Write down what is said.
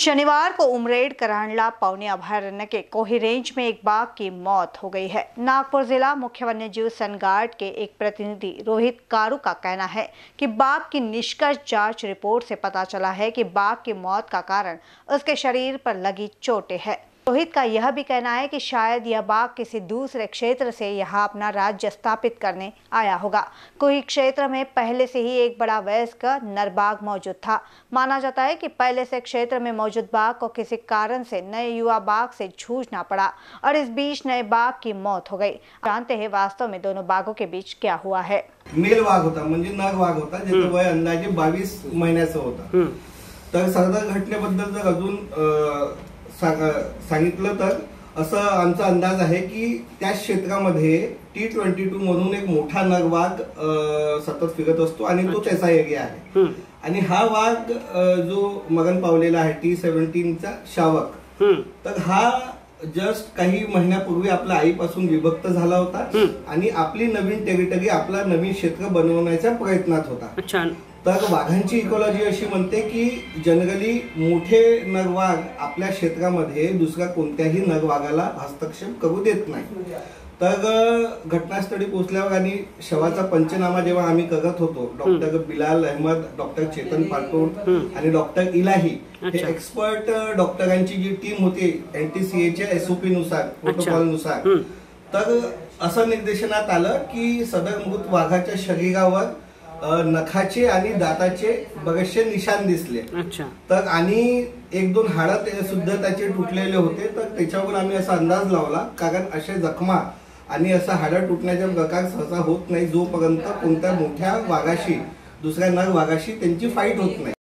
शनिवार को उमरेड करंडला पौनी अभयारण्य के कोही रेंज में एक बाघ की मौत हो गई है। नागपुर जिला मुख्य वन्यजीव सनगार्ड के एक प्रतिनिधि रोहित कारू का कहना है कि बाघ की निष्कर्ष जांच रिपोर्ट से पता चला है कि बाघ की मौत का कारण उसके शरीर पर लगी चोटें हैं। रोहित का यह भी कहना है कि शायद यह बाघ किसी दूसरे क्षेत्र से यहाँ अपना राज्य स्थापित करने आया होगा। कोही क्षेत्र में पहले से ही एक बड़ा वयस्क नर बाघ मौजूद था। माना जाता है कि पहले से क्षेत्र में मौजूद बाघ को किसी कारण से नए युवा बाघ से जूझना पड़ा और इस बीच नए बाघ की मौत हो गई। जानते हैं वास्तव में दोनों बाघों के बीच क्या हुआ है। मेल वाघ होता म्हणजे नर वाघ होता, ज्याचं वय अंदाजे 22 महिन्याचं होता। तर सदर घटनेबद्दल जर अजून सांगितलं तर असं आमचा अंदाज आहे की त्या क्षेत्रामध्ये T22 म्हणून एक मोठा नर वाघ सतत फिरत असतो आणि तो त्याचा एरिया आहे। आणि हा वाघ जो मरण पावलेला आहे T17 चा शावक, तर हा जस्ट काही महिन्यापूर्वी आपल्या आईपासून विभक्त झाला होता आणि आपली नवीन टेरिटरी, आपला नवीन क्षेत्र बनवण्याच्या प्रयत्नात होता। तर वाघांची इकॉलॉजी अशी म्हणते की जनरली मोठे नर वाघ आपल्या क्षेत्रामध्ये दुसऱ्या कोणत्याही नर वाघाला हस्तक्षेप करू देत नाही। तर घटनास्थळी पोहोचल्यावर आणि शवाचा पंचनामा जेव्हा आम्ही करत होतो, डॉक्टर बिलाल अहमद, डॉक्टर चेतन पाटोड आणि डॉक्टर इलाही हे एक्सपर्ट डॉक्टरांची जी टीम होती NTCAच्या SOP नुसार, प्रोटोकॉल नुसार, तर असं निर्देशनात आलं की सदर मृत वाघाच्या शरीरावर नखाचे आणि दाताचे बरेचसे निशाण दिसले। तर आणि एक दोन हाडं सुद्धा त्याचे तुटलेले होते। तर त्याच्यावर आम्ही असा अंदाज लावला, कारण असे जखमा आणि असा हाडं तुटण्याचा प्रकार सहसा होत नाही जोपर्यंत कोणत्या मोठ्या वाघाशी, दुसऱ्या नर वाघाशी त्यांची फाईट होत नाही।